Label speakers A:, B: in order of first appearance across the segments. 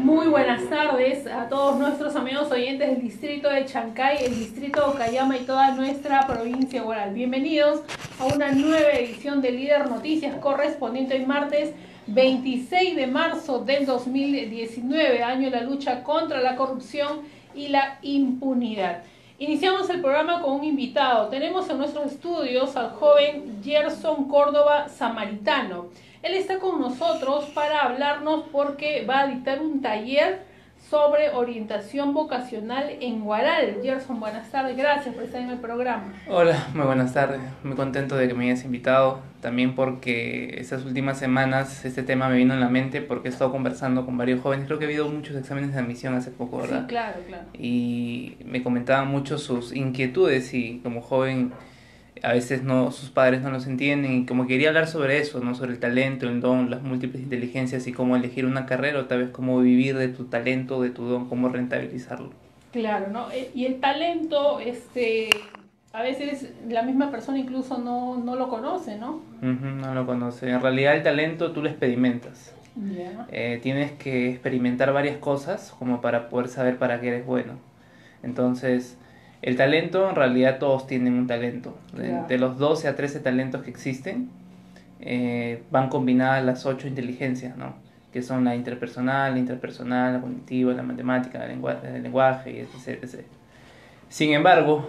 A: Muy buenas tardes a todos nuestros amigos oyentes del distrito de Chancay, el distrito de Ocayama y toda nuestra provincia de Huaral. Bienvenidos a una nueva edición de Líder Noticias correspondiente hoy martes 26 de marzo del 2019, año de la lucha contra la corrupción y la impunidad. Iniciamos el programa con un invitado. Tenemos en nuestros estudios al joven Gerson Córdoba Samaritano. Él está con nosotros para hablarnos porque va a dictar un taller sobre orientación vocacional en Huaral. Gerson, buenas tardes, gracias por estar en el programa.
B: Hola, muy buenas tardes. Muy contento de que me hayas invitado. También porque estas últimas semanas este tema me vino en la mente porque he estado conversando con varios jóvenes. Creo que ha habido muchos exámenes de admisión hace poco, ¿verdad?
A: Sí, claro, claro.
B: Y me comentaban mucho sus inquietudes y como joven a veces no, sus padres no los entienden y como quería hablar sobre eso, ¿no? Sobre el talento, el don, las múltiples inteligencias y cómo elegir una carrera o tal vez cómo vivir de tu talento, de tu don, cómo rentabilizarlo.
A: Claro, ¿no? Y el talento, a veces la misma persona incluso no lo conoce, ¿no?
B: No lo conoce. En realidad el talento tú lo experimentas.
A: Ya.
B: Tienes que experimentar varias cosas como para poder saber para qué eres bueno. Entonces, el talento, en realidad todos tienen un talento.
A: Claro.
B: De los 12 a 13 talentos que existen, van combinadas las 8 inteligencias, ¿no? Que son la interpersonal, la cognitiva, la matemática, el lenguaje, y etc, etc. Sin embargo,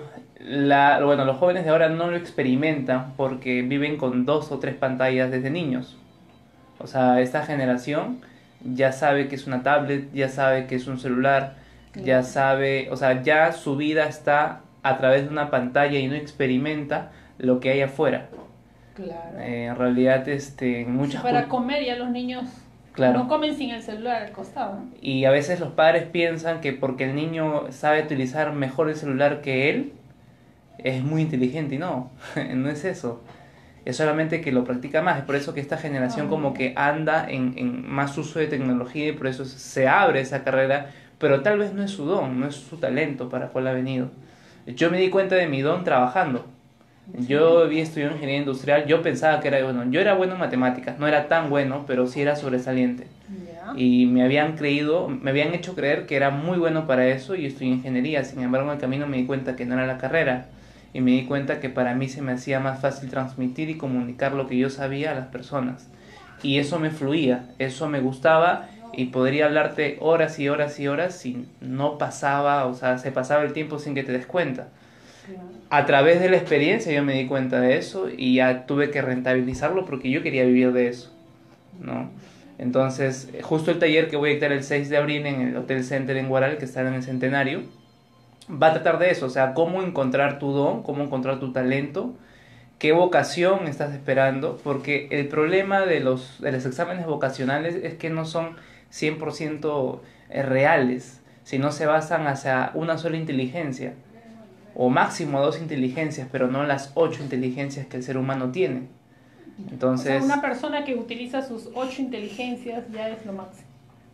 B: los jóvenes de ahora no lo experimentan porque viven con 2 o 3 pantallas desde niños. O sea, esta generación ya sabe que es una tablet, ya sabe que es un celular, ya sabe, o sea, ya su vida está a través de una pantalla y no experimenta lo que hay afuera.
A: Claro.
B: En realidad, en muchas
A: Para comer ya los niños
B: claro.
A: no comen sin el celular al costado, ¿no?
B: Y a veces los padres piensan que porque el niño sabe utilizar mejor el celular que él, es muy inteligente y no, no es eso. Es solamente que lo practica más. Es por eso que esta generación como que anda en más uso de tecnología y por eso se abre esa carrera, pero tal vez no es su don, no es su talento para cual ha venido. Yo me di cuenta de mi don trabajando. Yo había estudiado ingeniería industrial, yo pensaba que era bueno. Yo era bueno en matemáticas, no era tan bueno, pero sí era sobresaliente.
A: Ya.
B: Y me habían hecho creer que era muy bueno para eso y estudié ingeniería. Sin embargo, en el camino me di cuenta que no era la carrera. Y me di cuenta que para mí se me hacía más fácil transmitir y comunicar lo que yo sabía a las personas. Y eso me fluía, eso me gustaba y podría hablarte horas y horas y horas y no pasaba, o sea, se pasaba el tiempo sin que te des cuenta. A través de la experiencia yo me di cuenta de eso y ya tuve que rentabilizarlo porque yo quería vivir de eso, ¿no? Entonces, justo el taller que voy a dictar el 6 de abril en el Hotel Center en Huaral, que está en el Centenario, va a tratar de eso, o sea, cómo encontrar tu don, cómo encontrar tu talento, qué vocación estás esperando, porque el problema de los exámenes vocacionales es que no son 100% reales, sino se basan hacia una sola inteligencia, o máximo 2 inteligencias, pero no las 8 inteligencias que el ser humano tiene. Entonces,
A: o sea, una persona que utiliza sus 8 inteligencias ya es lo máximo.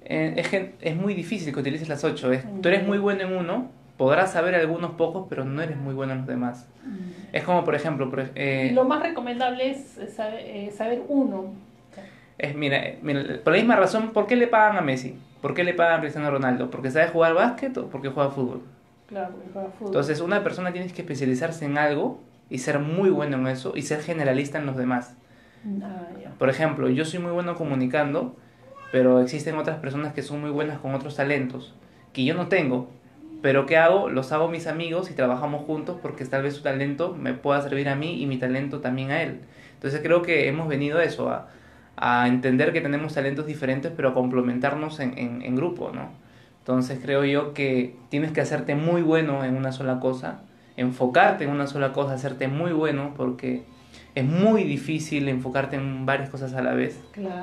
B: es muy difícil que utilices las 8. Tú eres muy bueno en uno, podrás saber algunos pocos, pero no eres muy bueno en los demás. Es como, por ejemplo...
A: Lo más recomendable es saber uno.
B: Mira, por la misma razón, ¿por qué le pagan a Messi? ¿Por qué le pagan a Cristiano Ronaldo? ¿Porque sabe jugar básquet o porque juega fútbol?
A: Claro, porque juega fútbol.
B: Entonces, una persona tiene que especializarse en algo y ser muy bueno en eso y ser generalista en los demás.
A: Ya.
B: Por ejemplo, yo soy muy bueno comunicando, pero existen otras personas que son muy buenas con otros talentos que yo no tengo. Pero ¿qué hago? Los hago mis amigos y trabajamos juntos porque tal vez su talento me pueda servir a mí y mi talento también a él. Entonces creo que hemos venido a eso, a entender que tenemos talentos diferentes pero a complementarnos en grupo, ¿no? Entonces creo yo que tienes que hacerte muy bueno en una sola cosa, enfocarte en una sola cosa, hacerte muy bueno porque es muy difícil enfocarte en varias cosas a la vez.
A: Claro.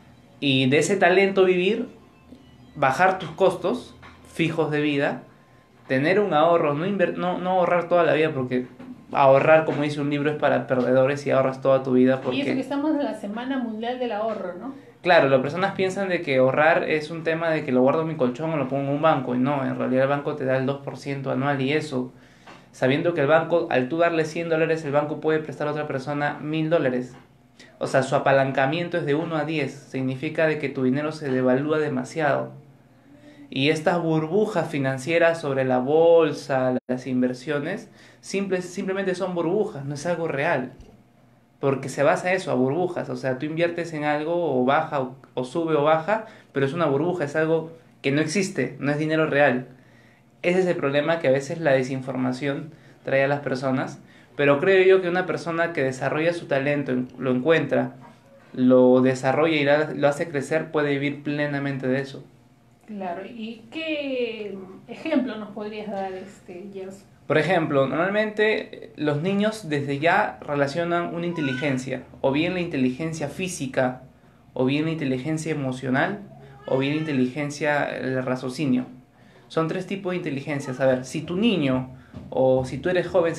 B: Y de ese talento vivir, bajar tus costos fijos de vida, tener un ahorro, no ahorrar toda la vida porque ahorrar, como dice un libro, es para perdedores y ahorras toda tu vida porque...
A: Y eso que estamos en la Semana Mundial del Ahorro, ¿no?
B: Claro, las personas piensan de que ahorrar es un tema de que lo guardo en mi colchón o lo pongo en un banco y no, en realidad el banco te da el 2% anual y eso, sabiendo que el banco, al tú darle $100, el banco puede prestar a otra persona $1000. O sea, su apalancamiento es de 1 a 10, significa de que tu dinero se devalúa demasiado. Y estas burbujas financieras sobre la bolsa, las inversiones, simplemente son burbujas, no es algo real. Porque se basa eso, a burbujas. O sea, tú inviertes en algo o baja o sube o baja, pero es una burbuja, es algo que no existe, no es dinero real. Ese es el problema que a veces la desinformación trae a las personas. Pero creo yo que una persona que desarrolla su talento, lo encuentra, lo desarrolla y lo hace crecer, puede vivir plenamente de eso.
A: Claro, ¿y qué ejemplo nos podrías dar, Jers?
B: Por ejemplo, normalmente los niños desde ya relacionan una inteligencia, o bien la inteligencia física, o bien la inteligencia emocional, o bien la inteligencia, el raciocinio. Son tres tipos de inteligencias. A ver, si tu niño o si tú eres joven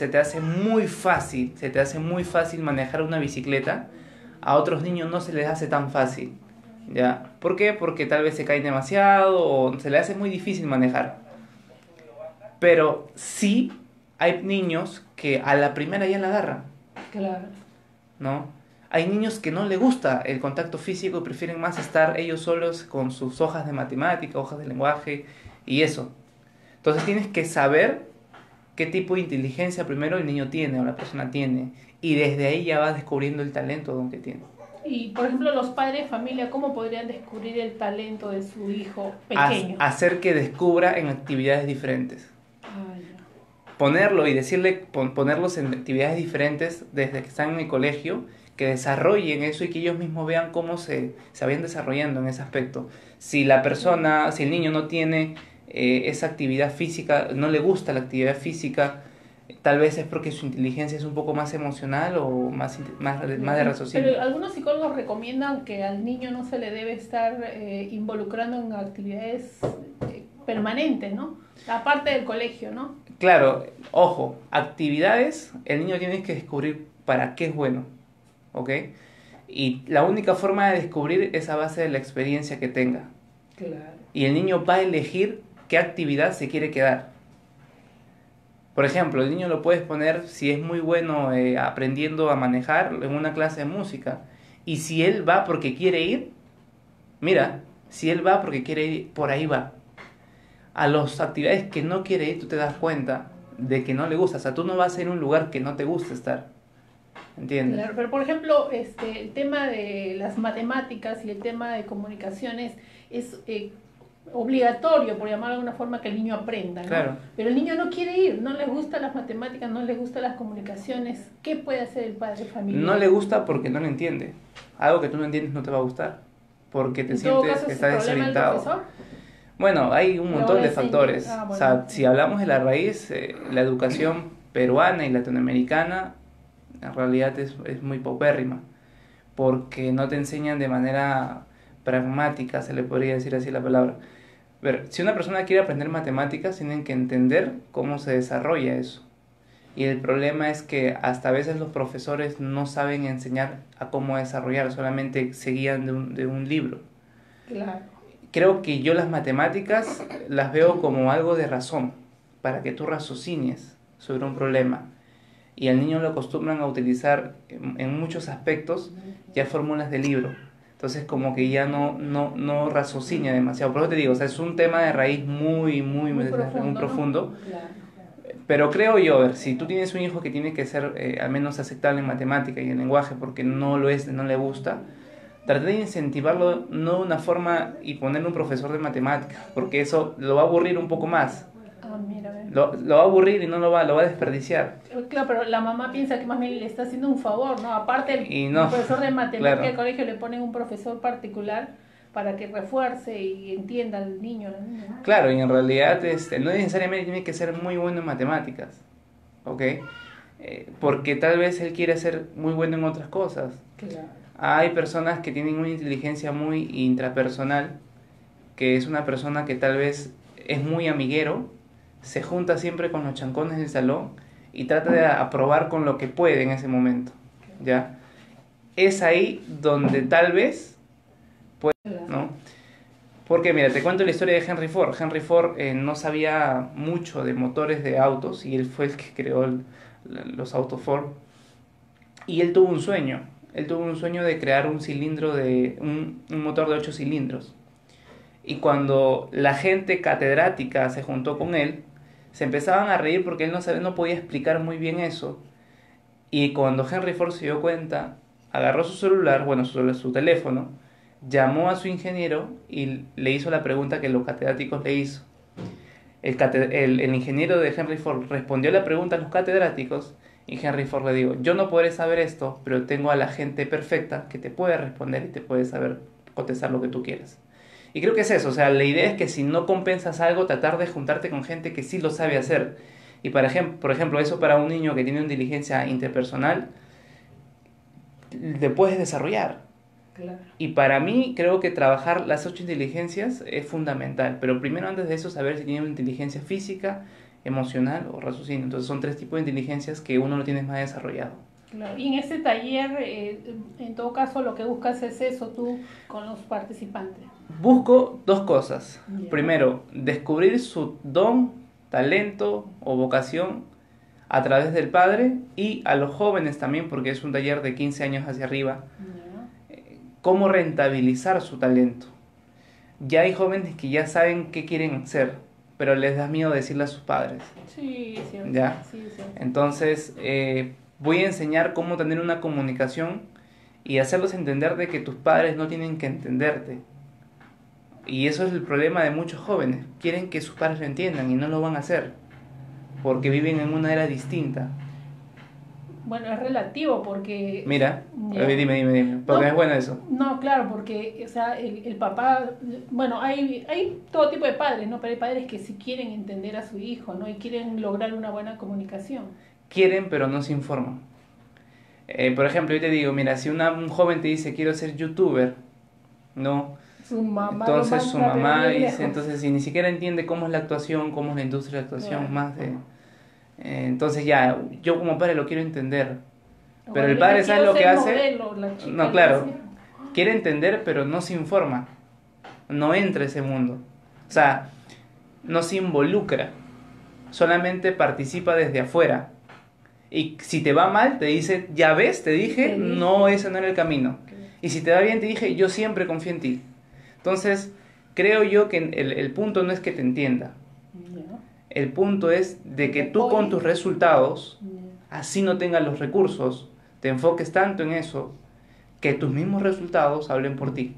B: se te hace muy fácil manejar una bicicleta, a otros niños no se les hace tan fácil. ¿Ya? ¿Por qué? Porque tal vez se caen demasiado o se les hace muy difícil manejar. Pero sí hay niños que a la primera ya la agarran,
A: Claro.
B: ¿no? Hay niños que no les gusta el contacto físico y prefieren más estar ellos solos con sus hojas de matemática, hojas de lenguaje y eso. Entonces tienes que saber qué tipo de inteligencia primero el niño tiene o la persona tiene y desde ahí ya vas descubriendo el talento que tiene.
A: Y, por ejemplo, los padres de familia, ¿cómo podrían descubrir el talento de su hijo pequeño?
B: Hacer que descubra en actividades diferentes.
A: Ah, ya.
B: Ponerlo y decirle, ponerlos en actividades diferentes desde que están en el colegio, que desarrollen eso y que ellos mismos vean cómo se vayan desarrollando en ese aspecto. Si la persona, si el niño no tiene esa actividad física, no le gusta la actividad física, tal vez es porque su inteligencia es un poco más emocional o más de raciocinio.
A: Pero algunos psicólogos recomiendan que al niño no se le debe estar involucrando en actividades permanentes, ¿no? Aparte del colegio, ¿no?
B: Claro, ojo, actividades, el niño tiene que descubrir para qué es bueno, ¿ok? Y la única forma de descubrir es a base de la experiencia que tenga.
A: Claro.
B: Y el niño va a elegir qué actividad se quiere quedar. Por ejemplo, el niño lo puedes poner, si es muy bueno aprendiendo a manejar, en una clase de música. Y si él va porque quiere ir, mira, si él va porque quiere ir, por ahí va. A las actividades que no quiere ir, tú te das cuenta de que no le gusta. O sea, tú no vas a ir a un lugar que no te gusta estar. ¿Entiendes?
A: Claro, pero por ejemplo, el tema de las matemáticas y el tema de comunicaciones es obligatorio, por llamarlo de alguna forma, que el niño aprenda, ¿no?
B: Claro.
A: Pero el niño no quiere ir, no le gustan las matemáticas, no le gustan las comunicaciones. ¿Qué puede hacer el padre de familia?
B: No le gusta porque no lo entiende. Algo que tú no entiendes no te va a gustar. Porque te sientes que estás desorientado. Bueno, hay un montón de factores.
A: Bueno.
B: O sea, si hablamos de la raíz, la educación peruana y latinoamericana en realidad es muy paupérrima, porque no te enseñan de manera pragmática, se le podría decir así la palabra. Ver, si una persona quiere aprender matemáticas, tienen que entender cómo se desarrolla eso. Y el problema es que hasta a veces los profesores no saben enseñar a cómo desarrollar, solamente se guían de un libro.
A: Claro.
B: Creo que yo las matemáticas las veo como algo de razón, para que tú raciocinies sobre un problema. Y al niño lo acostumbran a utilizar en muchos aspectos ya fórmulas de libro. Entonces como que ya no raciocina demasiado. Por eso te digo, o sea, es un tema de raíz muy profundo.
A: ¿No? Claro.
B: Pero creo yo, a ver, si tú tienes un hijo que tiene que ser al menos aceptable en matemática y en lenguaje porque no lo es, no le gusta, trata de incentivarlo no de una forma y ponerle un profesor de matemáticas, porque eso lo va a aburrir un poco más.
A: Ah, mira,
B: Lo va a aburrir y no lo va a desperdiciar.
A: Claro, pero la mamá piensa que más bien le está haciendo un favor, ¿no? Aparte el
B: No,
A: profesor de matemática
B: claro.
A: del colegio le ponen un profesor particular para que refuerce y entienda al niño, ¿no?
B: Claro, y en realidad no necesariamente tiene que ser muy bueno en matemáticas, ¿ok? Porque tal vez él quiere ser muy bueno en otras cosas.
A: Claro.
B: Hay personas que tienen una inteligencia muy intrapersonal, que es una persona que tal vez es muy amiguero, se junta siempre con los chancones del salón y trata de aprobar con lo que puede en ese momento, ¿ya? Es ahí donde tal vez puede, ¿no? Porque mira, te cuento la historia de Henry Ford. Henry Ford no sabía mucho de motores de autos y él fue el que creó los autos Ford. Y él tuvo un sueño. Él tuvo un sueño de crear un cilindro un motor de 8 cilindros. Y cuando la gente catedrática se juntó con él, se empezaban a reír porque él no podía explicar muy bien eso. Y cuando Henry Ford se dio cuenta, agarró su celular, bueno, su teléfono, llamó a su ingeniero y le hizo la pregunta que los catedráticos le hizo. El ingeniero de Henry Ford respondió la pregunta a los catedráticos y Henry Ford le dijo, yo no podré saber esto, pero tengo a la gente perfecta que te puede responder y te puede saber contestar lo que tú quieras. Y creo que es eso, o sea, la idea es que si no compensas algo, tratar de juntarte con gente que sí lo sabe hacer. Y por ejemplo, eso para un niño que tiene una inteligencia interpersonal, le puedes desarrollar.
A: Claro.
B: Y para mí creo que trabajar las 8 inteligencias es fundamental, pero primero antes de eso saber si tiene una inteligencia física, emocional o raciocinio. Entonces son 3 tipos de inteligencias que uno lo tiene más desarrollado.
A: Claro. Y en este taller, en todo caso, lo que buscas es eso tú con los participantes.
B: Busco 2 cosas.
A: Yeah.
B: Primero, descubrir su don, talento o vocación a través del padre, y a los jóvenes también, porque es un taller de 15 años hacia arriba, cómo rentabilizar su talento. Ya hay jóvenes que ya saben qué quieren hacer, pero les da miedo decirle a sus padres.
A: Sí, sí.
B: ¿Ya?
A: Sí.
B: Entonces, voy a enseñar cómo tener una comunicación y hacerlos entender de que tus padres no tienen que entenderte. Y eso es el problema de muchos jóvenes. Quieren que sus padres lo entiendan y no lo van a hacer, porque viven en una era distinta.
A: Bueno, es relativo porque...
B: Mira,
A: ya.
B: dime, porque
A: No,
B: es bueno eso.
A: No, claro, porque o sea, el papá, bueno, hay todo tipo de padres, ¿no? Pero hay padres que sí quieren entender a su hijo, ¿no? Y quieren lograr una buena comunicación.
B: Quieren, pero no se informan. Por ejemplo, yo te digo, mira, si un joven te dice quiero ser youtuber, no,
A: Su mamá
B: entonces su mamá dice,
A: lejos.
B: entonces si ni siquiera entiende cómo es la actuación, cómo es la industria de la actuación,
A: Claro.
B: más de... entonces ya, yo como padre lo quiero entender, pero
A: Bueno,
B: el padre sabe lo que hace,
A: modelo, la chica
B: no,
A: le
B: claro,
A: dice,
B: quiere entender, pero no se informa, no entra a ese mundo, o sea, no se involucra, solamente participa desde afuera. Y si te va mal, te dice, ya ves, te dije, no, ese no era el camino. Y si te va bien, te dije, yo siempre confío en ti. Entonces, creo yo que el punto no es que te entienda.
A: ya,
B: El punto es de que tú con tus resultados,
A: ya.
B: así no tengas los recursos, te enfoques tanto en eso, que tus mismos resultados hablen por ti.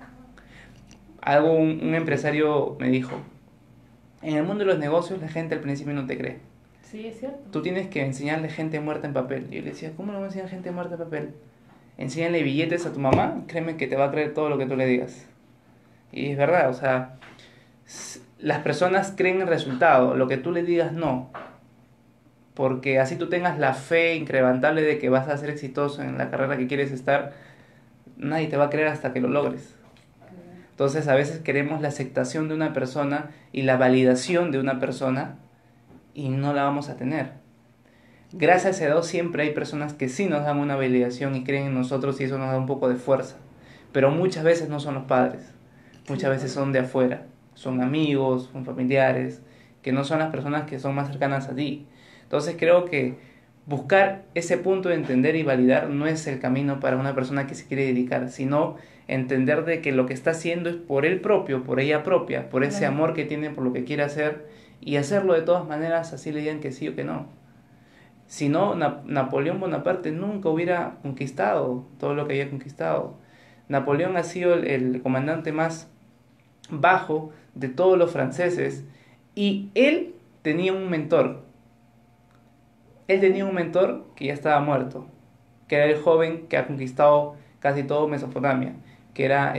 B: Un empresario me dijo, en el mundo de los negocios la gente al principio no te cree.
A: Sí, es cierto.
B: Tú tienes que enseñarle gente muerta en papel. Y yo le decía, ¿cómo no me enseñan gente muerta en papel? Enséñale billetes a tu mamá, créeme que te va a creer todo lo que tú le digas. Y es verdad, o sea, las personas creen el resultado, lo que tú le digas no. Porque así tú tengas la fe incrementable de que vas a ser exitoso en la carrera que quieres estar, nadie te va a creer hasta que lo logres. Entonces a veces queremos la aceptación de una persona y la validación de una persona, y no la vamos a tener. Gracias a Dios siempre hay personas que sí nos dan una validación y creen en nosotros, y eso nos da un poco de fuerza. Pero muchas veces no son los padres, muchas veces son de afuera, son amigos, son familiares, que no son las personas que son más cercanas a ti. Entonces creo que buscar ese punto de entender y validar no es el camino para una persona que se quiere dedicar, sino entender de que lo que está haciendo es por él propio, por ella propia, por ese amor que tiene por lo que quiere hacer, y hacerlo de todas maneras, así le digan que sí o que no. Si no, Napoleón Bonaparte nunca hubiera conquistado todo lo que había conquistado. Napoleón ha sido el comandante más bajo de todos los franceses, y él tenía un mentor. Él tenía un mentor que ya estaba muerto, que era el joven que ha conquistado casi todo Mesopotamia, que era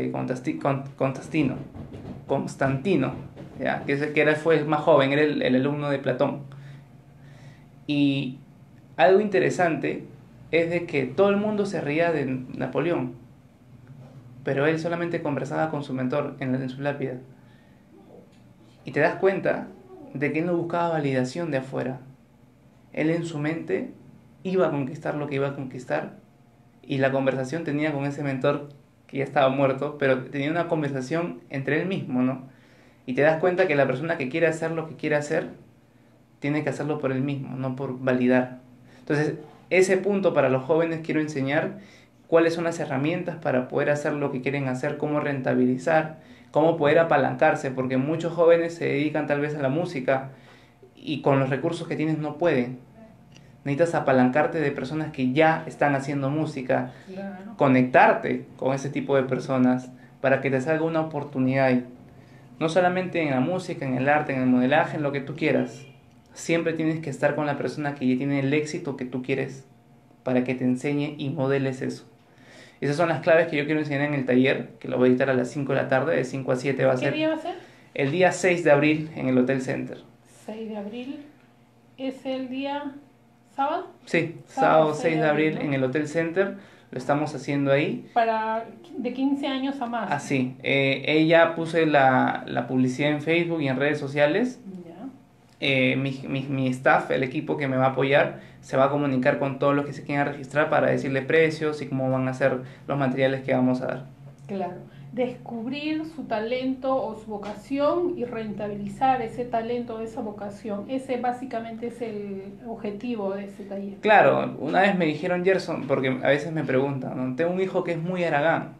B: Constantino, ¿ya? Fue el más joven, era el alumno de Platón. Y algo interesante es de que todo el mundo se reía de Napoleón, pero él solamente conversaba con su mentor en su lápida. Y te das cuenta de que él no buscaba validación de afuera. Él en su mente iba a conquistar lo que iba a conquistar, y la conversación tenía con ese mentor que ya estaba muerto, pero tenía una conversación entre él mismo, ¿no? Y te das cuenta que la persona que quiere hacer lo que quiere hacer, tiene que hacerlo por él mismo, no por validar. Entonces, ese punto para los jóvenes quiero enseñar. cuáles son las herramientas para poder hacer lo que quieren hacer, cómo rentabilizar, cómo poder apalancarse, porque muchos jóvenes se dedican tal vez a la música y con los recursos que tienes no pueden. Necesitas apalancarte de personas que ya están haciendo música,
A: Claro.
B: conectarte con ese tipo de personas para que te salga una oportunidad ahí. No solamente en la música, en el arte, en el modelaje, en lo que tú quieras. Siempre tienes que estar con la persona que ya tiene el éxito que tú quieres para que te enseñe y modeles eso. Esas son las claves que yo quiero enseñar en el taller, que lo voy a editar a las 5 de la tarde, de 5 a 7 va a
A: ¿Qué
B: ser
A: día va a ser?
B: el día 6 de abril en el Hotel Center.
A: 6 de abril. ¿Es el día sábado?
B: Sí,
A: Sábado
B: sábado 6 de abril
A: ¿no?
B: en el Hotel Center, lo estamos haciendo ahí.
A: Para de 15 años a más.
B: Así, ella puse la publicidad en Facebook y en redes sociales.
A: Ya.
B: Mi staff, el equipo que me va a apoyar, se va a comunicar con todos los que se quieran registrar para decirle precios y cómo van a ser los materiales que vamos a dar.
A: Claro. Descubrir su talento o su vocación y rentabilizar ese talento o esa vocación. Ese básicamente es el objetivo de ese taller.
B: Claro, una vez me dijeron, Gerson, porque a veces me preguntan, ¿no? Tengo un hijo que es muy haragán.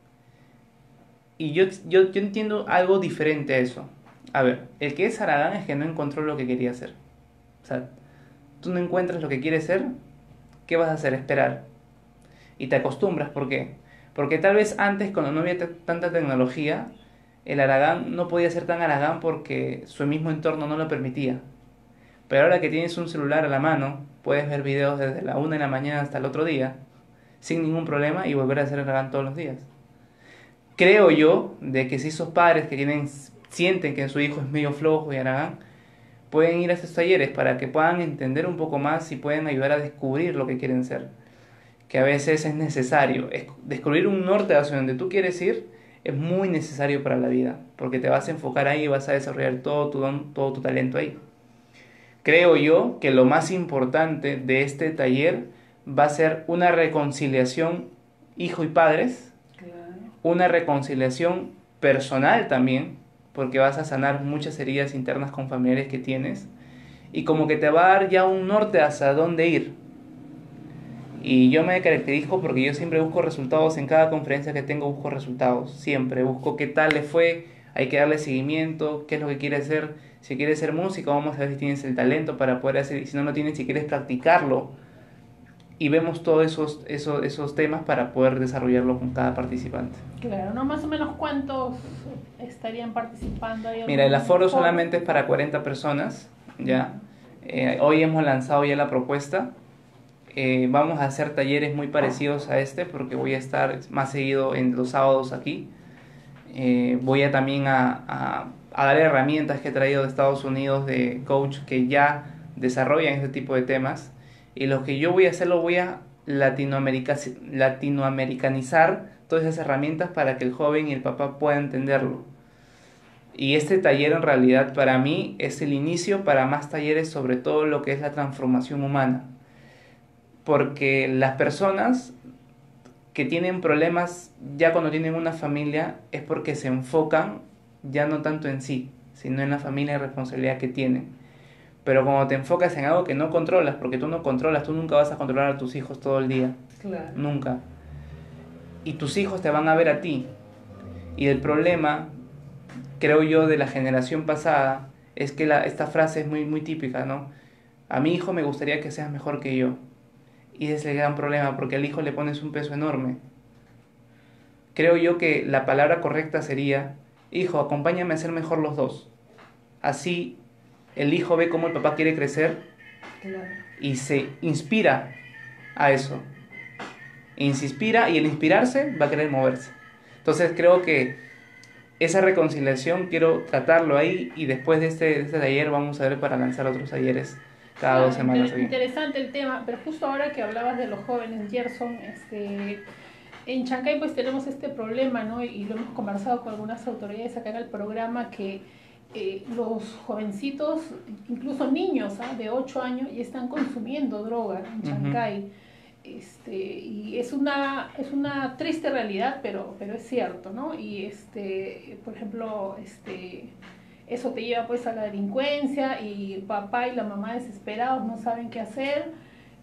B: Y yo entiendo algo diferente a eso. A ver, el que es haragán es que no encontró lo que quería hacer. O sea, tú no encuentras lo que quieres ser, ¿qué vas a hacer? Esperar. Y te acostumbras, ¿por qué? Porque tal vez antes, cuando no había tanta tecnología, el haragán no podía ser tan haragán porque su mismo entorno no lo permitía. Pero ahora que tienes un celular a la mano, puedes ver videos desde la 1 de la mañana hasta el otro día, sin ningún problema, y volver a ser haragán todos los días. Creo yo de que si esos padres que sienten que su hijo es medio flojo y haragán, pueden ir a estos talleres para que puedan entender un poco más y pueden ayudar a descubrir lo que quieren ser. Que a veces es necesario. Descubrir un norte hacia donde tú quieres ir es muy necesario para la vida, porque te vas a enfocar ahí y vas a desarrollar todo tu don, todo tu talento ahí. Creo yo que lo más importante de este taller va a ser una reconciliación hijo y padres,
A: Claro.
B: una reconciliación personal también, porque vas a sanar muchas heridas internas con familiares que tienes, y como que te va a dar ya un norte hacia dónde ir. Y yo me caracterizo porque yo siempre busco resultados, en cada conferencia que tengo busco resultados, siempre busco qué tal le fue, hay que darle seguimiento, qué es lo que quiere hacer. Si quieres ser músico, vamos a ver si tienes el talento para poder hacer, y si no lo tienes, si quieres practicarlo. Y vemos todos esos temas para poder desarrollarlo con cada participante.
A: Claro, ¿no? Más o menos cuántos estarían participando ahí.
B: Mira, el aforo solamente es para 40 personas, ¿ya? Hoy hemos lanzado ya la propuesta. Vamos a hacer talleres muy parecidos a este porque voy a estar más seguido en los sábados aquí. Voy a también a dar herramientas que he traído de Estados Unidos de coach que ya desarrollan este tipo de temas, y lo que yo voy a hacer lo voy a latinoamericanizar todas esas herramientas para que el joven y el papá puedan entenderlo. Y este taller en realidad para mí es el inicio para más talleres sobre todo lo que es la transformación humana, porque las personas que tienen problemas ya cuando tienen una familia es porque se enfocan ya no tanto en sí, sino en la familia y responsabilidad que tienen. Pero cuando te enfocas en algo que no controlas, porque tú no controlas, tú nunca vas a controlar a tus hijos todo el día,
A: Claro.
B: nunca. Y tus hijos te van a ver a ti. Y el problema, creo yo, de la generación pasada, es que esta frase es muy, muy típica, ¿no? A mi hijo me gustaría que seas mejor que yo. Y ese es el gran problema, porque al hijo le pones un peso enorme. Creo yo que la palabra correcta sería: hijo, acompáñame a ser mejor los dos. Así el hijo ve cómo el papá quiere crecer
A: Claro.
B: y se inspira a eso. Y se inspira, y el inspirarse va a querer moverse. Entonces creo que esa reconciliación quiero tratarlo ahí, y después de este taller vamos a ver para lanzar otros talleres cada 2 semanas aquí.
A: Interesante el tema, pero justo ahora que hablabas de los jóvenes, Gerson, en Chancay pues tenemos este problema, ¿no? Y lo hemos conversado con algunas autoridades acá en el programa, que los jovencitos, incluso niños de 8 años, ya están consumiendo droga en Chancay. Y es una triste realidad, pero es cierto, ¿no? Y por ejemplo, eso te lleva pues a la delincuencia, y el papá y la mamá desesperados no saben qué hacer,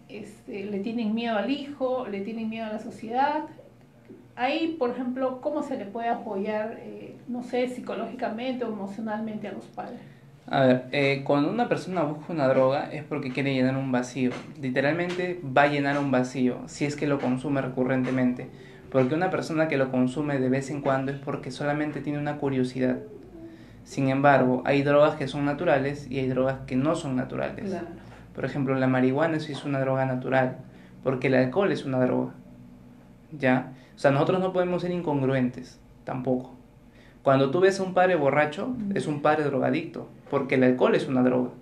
A: le tienen miedo al hijo, le tienen miedo a la sociedad. Ahí, por ejemplo, ¿cómo se le puede apoyar, no sé, psicológicamente o emocionalmente a los padres?
B: A ver, cuando una persona busca una droga es porque quiere llenar un vacío. Literalmente va a llenar un vacío si es que lo consume recurrentemente. Porque una persona que lo consume de vez en cuando es porque solamente tiene una curiosidad. Sin embargo, hay drogas que son naturales y hay drogas que no son naturales.
A: Claro.
B: Por ejemplo, la marihuana sí es una droga natural, porque el alcohol es una droga. ¿Ya? O sea, nosotros no podemos ser incongruentes, tampoco. Cuando tú ves a un padre borracho, es un padre drogadicto, porque el alcohol es una droga,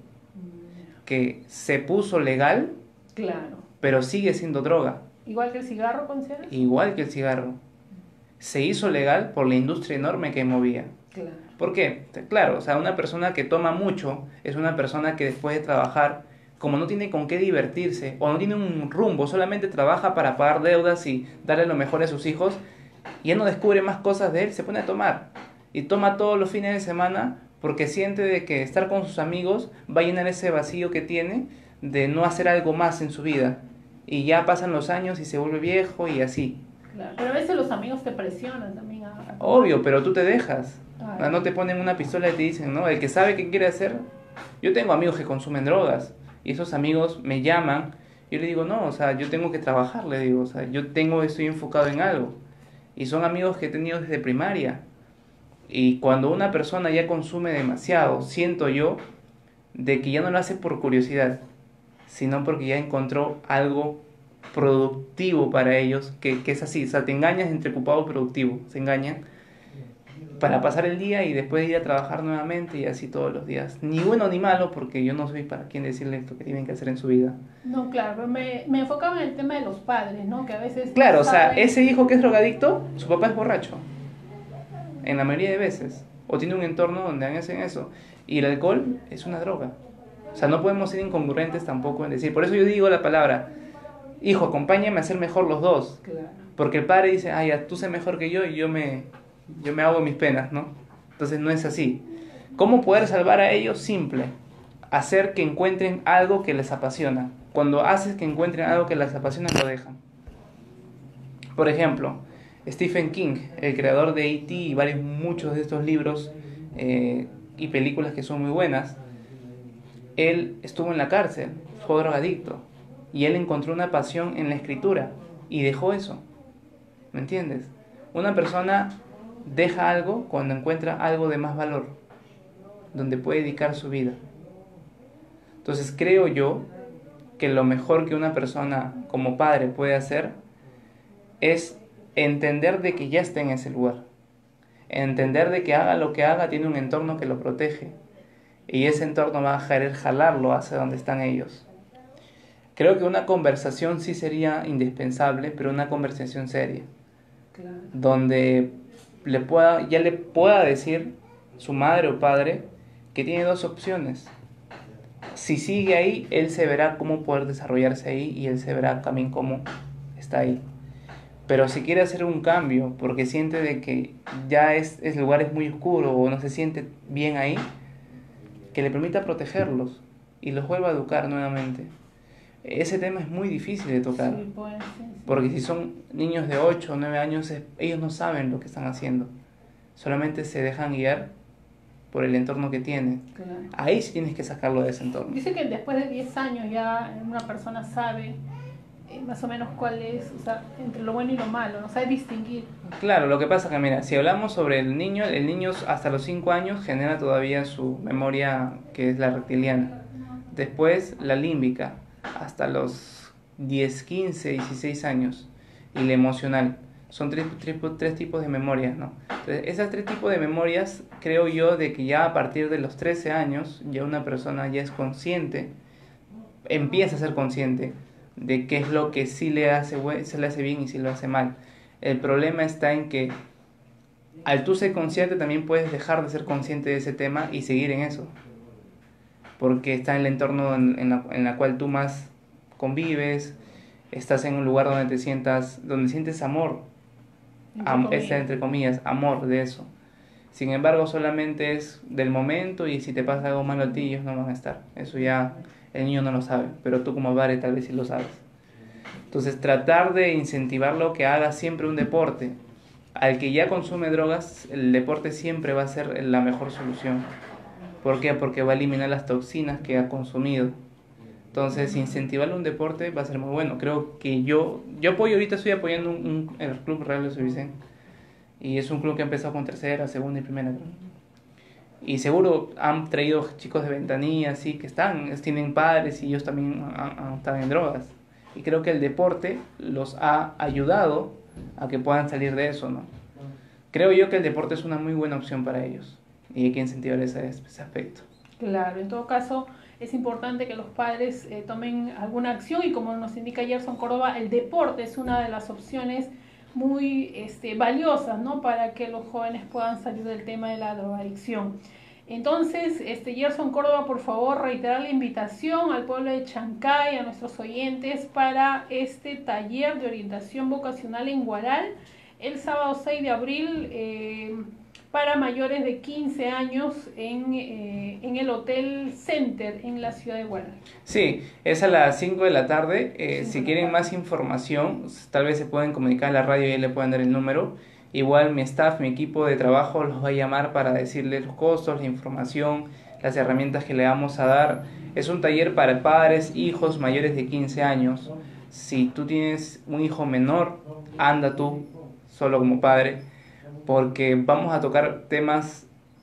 B: que se puso legal,
A: Claro.
B: pero sigue siendo droga,
A: Igual que el cigarro, ¿consideras?
B: igual que el cigarro. Se hizo legal por la industria enorme que movía.
A: Claro.
B: ¿Por qué? Claro, o sea, una persona que toma mucho es una persona que después de trabajar, como no tiene con qué divertirse o no tiene un rumbo, solamente trabaja para pagar deudas y darle lo mejor a sus hijos, y él no descubre más cosas de él, se pone a tomar. Y toma todos los fines de semana porque siente de que estar con sus amigos va a llenar ese vacío que tiene de no hacer algo más en su vida. Y ya pasan los años y se vuelve viejo y así.
A: Claro. Pero a veces los amigos te presionan también a
B: Obvio, pero tú te dejas.
A: Ay.
B: No te ponen una pistola y te dicen, ¿no? El que sabe qué quiere hacer. Yo tengo amigos que consumen drogas y esos amigos me llaman. Yo le digo, no, o sea, yo tengo que trabajar, le digo, o sea, estoy enfocado en algo. Y son amigos que he tenido desde primaria. Y cuando una persona ya consume demasiado, siento yo de que ya no lo hace por curiosidad, sino porque ya encontró algo productivo para ellos, que es así, o sea, te engañas entre ocupado y productivo, se engañan para pasar el día y después ir a trabajar nuevamente y así todos los días. Ni bueno ni malo, porque yo no soy para quien decirles lo que tienen que hacer en su vida.
A: No, claro, pero me enfocaba en el tema de los padres, ¿no? Que a veces...
B: Claro, o sea,
A: saben-
B: ese hijo que es drogadicto, su papá es borracho, en la mayoría de veces, o tiene un entorno donde hacen eso, y el alcohol es una droga. O sea, no podemos ser incongruentes tampoco en decir, por eso yo digo la palabra, hijo, acompáñame a ser mejor los dos,
A: Claro.
B: porque el padre dice, ay, ya, tú sé mejor que yo y yo me hago mis penas, ¿no? Entonces no es así. ¿Cómo poder salvar a ellos? Simple, hacer que encuentren algo que les apasiona. Cuando haces que encuentren algo que les apasiona, lo dejan. Por ejemplo, Stephen King, el creador de E.T. y muchos de estos libros y películas que son muy buenas, él estuvo en la cárcel, fue drogadicto, y él encontró una pasión en la escritura y dejó eso. ¿Me entiendes? Una persona deja algo cuando encuentra algo de más valor, donde puede dedicar su vida. Entonces creo yo que lo mejor que una persona como padre puede hacer es entender de que ya está en ese lugar, entender de que haga lo que haga tiene un entorno que lo protege y ese entorno va a querer jalarlo hacia donde están ellos. Creo que una conversación sí sería indispensable, pero una conversación seria,
A: Claro.
B: donde le pueda decir su madre o padre que tiene dos opciones. Si sigue ahí, él se verá cómo poder desarrollarse ahí y él se verá también cómo está ahí. Pero si quiere hacer un cambio porque siente de que ya el lugar es muy oscuro o no se siente bien ahí, que le permita protegerlos y los vuelva a educar nuevamente. Ese tema es muy difícil de tocar,
A: Sí, pues, sí, sí.
B: porque si son niños de 8 o 9 años, ellos no saben lo que están haciendo, solamente se dejan guiar por el entorno que tienen.
A: Claro.
B: Ahí sí tienes que sacarlo de ese entorno.
A: Dice que después de 10 años ya una persona sabe más o menos cuál es, o sea, entre lo bueno y lo malo, no sabe distinguir.
B: Claro, lo que pasa que, mira, si hablamos sobre el niño hasta los 5 años genera todavía su memoria que es la reptiliana. Después la límbica, hasta los 10, 15, 16 años. Y la emocional. Son tres tipos de memorias, ¿no? Entonces, esas 3 tipos de memorias, creo yo, de que ya a partir de los 13 años, ya una persona ya es consciente, empieza a ser consciente de qué es lo que sí se le hace bien y sí lo hace mal. El problema está en que al tú ser consciente también puedes dejar de ser consciente de ese tema y seguir en eso. Porque está en el entorno en la cual tú más convives, estás en un lugar donde sientes amor, entre comillas, amor de eso. Sin embargo, solamente es del momento y si te pasa algo malo a ti, ellos no van a estar. Eso ya el niño no lo sabe, pero tú como padre tal vez sí lo sabes. Entonces tratar de incentivarlo que haga siempre un deporte. Al que ya consume drogas, el deporte siempre va a ser la mejor solución. ¿Por qué? Porque va a eliminar las toxinas que ha consumido. Entonces, incentivarle un deporte va a ser muy bueno. Creo que yo apoyo, ahorita estoy apoyando el Club Real de San Vicente. Y es un club que ha empezado con tercera, segunda y primera. Y seguro han traído chicos de ventanilla, así que tienen padres y ellos también han estado en drogas. Y creo que el deporte los ha ayudado a que puedan salir de eso, ¿no? Creo yo que el deporte es una muy buena opción para ellos y hay que incentivar ese aspecto.
A: Claro, en todo caso es importante que los padres tomen alguna acción y como nos indica Gerson Córdoba, el deporte es una de las opciones muy valiosas, ¿no? Para que los jóvenes puedan salir del tema de la drogadicción. Entonces, Gerson Córdoba, por favor, reiterar la invitación al pueblo de Chancay, a nuestros oyentes, para este taller de orientación vocacional en Guaral, el sábado 6 de abril, para mayores de 15 años en el Hotel Center en la ciudad de Guaral.
B: Sí, es a las 5 de la tarde. Si quieren más información, tal vez se pueden comunicar a la radio y ahí le pueden dar el número. Igual mi staff, mi equipo de trabajo los va a llamar para decirles los costos, la información, las herramientas que le vamos a dar. Es un taller para padres, hijos mayores de 15 años. Si tú tienes un hijo menor, anda tú solo como padre, porque vamos a tocar temas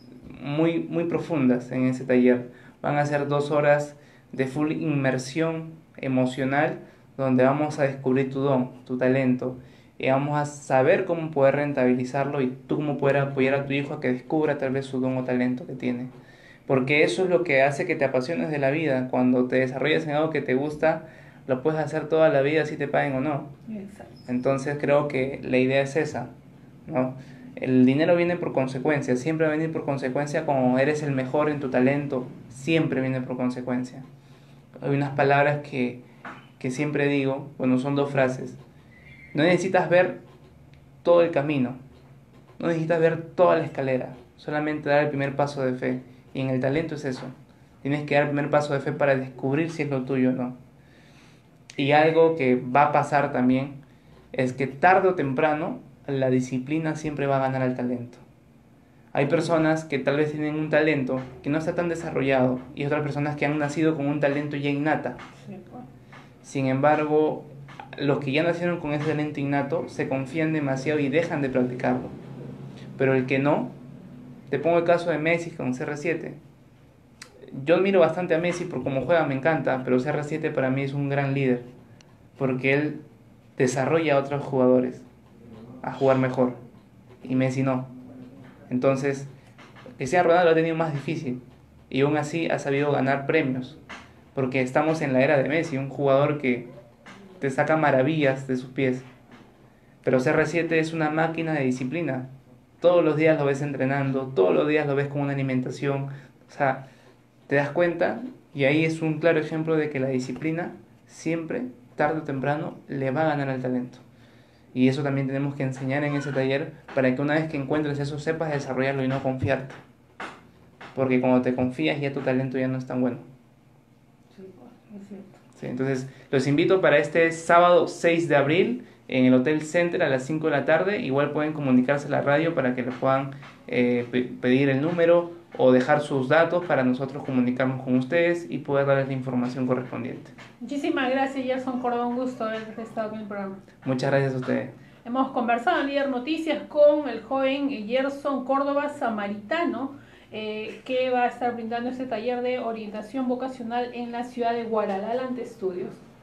B: muy profundas en ese taller. Van a ser 2 horas de full inmersión emocional, donde vamos a descubrir tu don, tu talento, y vamos a saber cómo poder rentabilizarlo y tú cómo poder apoyar a tu hijo a que descubra tal vez su don o talento que tiene. Porque eso es lo que hace que te apasiones de la vida. Cuando te desarrollas en algo que te gusta, lo puedes hacer toda la vida si te paguen o no.
A: Exacto.
B: Entonces creo que la idea es esa, ¿no? El dinero viene por consecuencia, siempre va a venir por consecuencia. Como eres el mejor en tu talento, siempre viene por consecuencia. Hay unas palabras que siempre digo, bueno, son 2 frases. No necesitas ver todo el camino, no necesitas ver toda la escalera, solamente dar el primer paso de fe. Y en el talento es eso, tienes que dar el primer paso de fe para descubrir si es lo tuyo o no. Y algo que va a pasar también es que tarde o temprano la disciplina siempre va a ganar al talento. Hay personas que tal vez tienen un talento que no está tan desarrollado y otras personas que han nacido con un talento ya innata.
A: Sí, pues.
B: Sin embargo, los que ya nacieron con ese talento innato se confían demasiado y dejan de practicarlo. Pero el que no, te pongo el caso de Messi con CR7. Yo admiro bastante a Messi por cómo juega, me encanta, pero CR7 para mí es un gran líder, porque él desarrolla a otros jugadores a jugar mejor, y Messi no. Entonces, Cristiano Ronaldo lo ha tenido más difícil, y aún así ha sabido ganar premios, porque estamos en la era de Messi, un jugador que te saca maravillas de sus pies. Pero CR7 es una máquina de disciplina. Todos los días lo ves entrenando, todos los días lo ves con una alimentación. O sea, te das cuenta, y ahí es un claro ejemplo de que la disciplina siempre, tarde o temprano, le va a ganar al talento. Y eso también tenemos que enseñar en ese taller para que una vez que encuentres eso sepas desarrollarlo y no confiarte. Porque cuando te confías ya tu talento ya no es tan bueno.
A: Sí, pues, es cierto.
B: Sí, entonces los invito para este sábado 6 de abril en el Hotel Center a las 5 de la tarde. Igual pueden comunicarse a la radio para que les puedan pedir el número o dejar sus datos para nosotros comunicarnos con ustedes y poder darles la información correspondiente.
A: Muchísimas gracias, Gerson Córdoba, un gusto haber estado en el programa.
B: Muchas gracias a ustedes.
A: Hemos conversado en Líder Noticias con el joven Gerson Córdoba Samaritano, que va a estar brindando este taller de orientación vocacional en la ciudad de Guaral. Adelante, estudios.